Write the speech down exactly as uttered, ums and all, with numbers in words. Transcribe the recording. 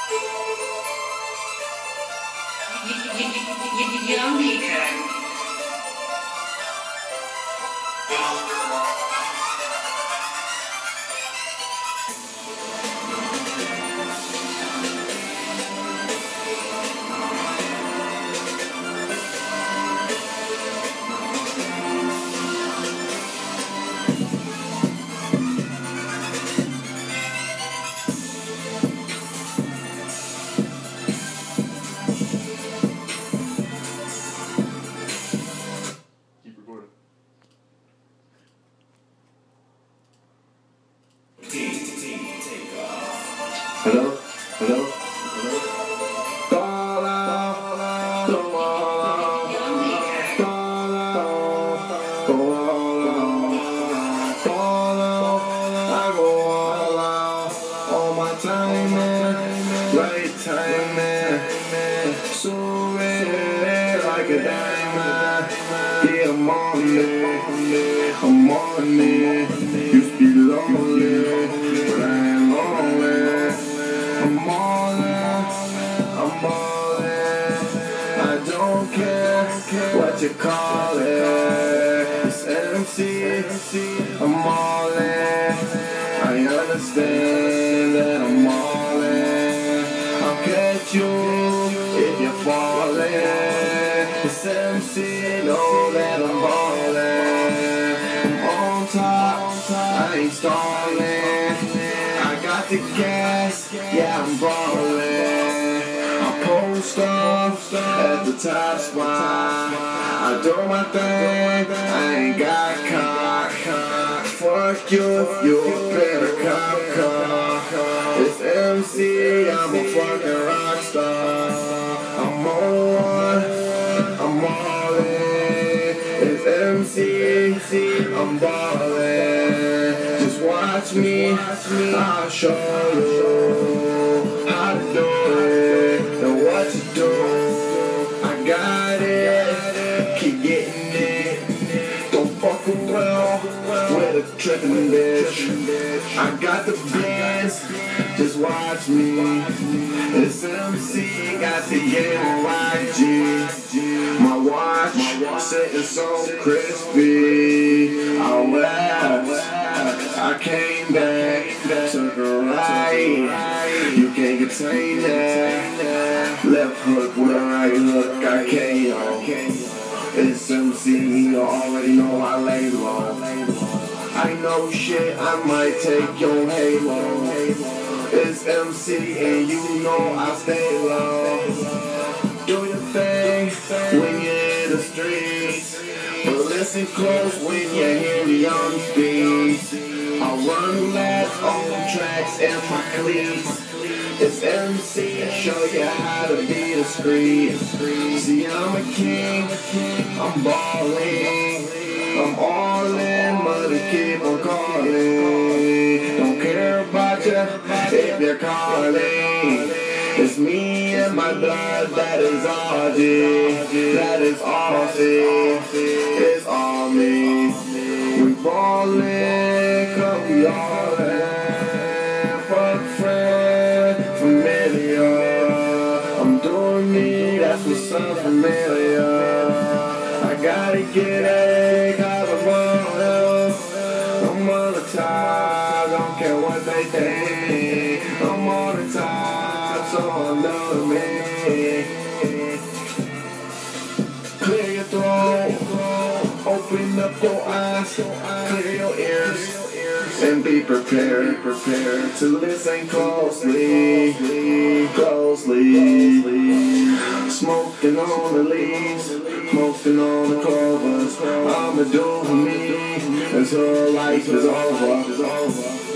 Young Pecan. Hello, hello, hello. Fall out, go all out, fall out, go all out, fall out, I go all out. All my time, man, right time, man. So red like a diamond. Yeah, I'm on it, I'm on it. Used to be lonely, but I ain't lonely. I'm all in, I'm all in. I don't care what you call it. It's M C, I'm all in. I understand that I'm all in. I'll catch you if you're falling. It's M C, know that I'm ballin'. I'm on top, I ain't stalling. I got the gas, yeah, I'm ballin'. I post off at the top spot. I do my thing, I ain't got caught. Fuck you if you a better cop car. It's M C, I'm a fucking rock star. I'm on one, I'm all in. It's M C, I'm ballin'. Just watch me, I'll show you how to do it and what to do. I got it, keep getting it. Don't fuck around with a trippin' bitch. I got the bands, just watch me. It's M C, got the game Y G. My watch sitting so crispy. I left, I came back, took a ride. You can't contain that. Left hook with a right hook, I K O. It's M C, you already know I lay low. I know shit, I might take your halo. It's M C and you know I stay low. Do your thing when you're in the streets, but listen close when you hear me on the beats. I run laps on tracks and my cleats. It's M C, show you how to be discreet. See, I'm a king, I'm ballin'. I'm all in, mother, keep on calling. Don't care about you if you're calling. It's me and my blood, that is all G. That is all C. It's all me. We ballin', cause we all in. Fuck friend, familiar. I'm doing me, that's what's unfamiliar. I gotta get it, cause I'm on it. I'm on the top, don't care what they think. I'm on the top, so I know me. Clear your throat, open up your eyes, clear your ears, and be prepared, prepared to listen closely, closely. Smoking on the leaves, smoking on the clovers. I'ma do me until life is over.